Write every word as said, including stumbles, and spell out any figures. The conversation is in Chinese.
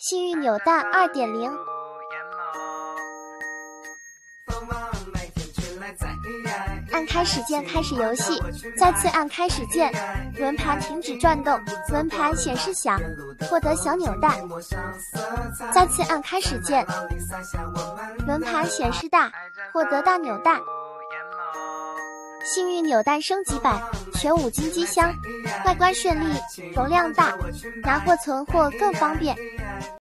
幸运扭蛋 二点零。按开始键开始游戏，再次按开始键，轮盘停止转动，轮盘显示小，获得小扭蛋。再次按开始键，轮盘显示大，获得大扭蛋。幸运扭蛋升级版全五金机箱，外观绚丽，容量大，拿货存货更方便。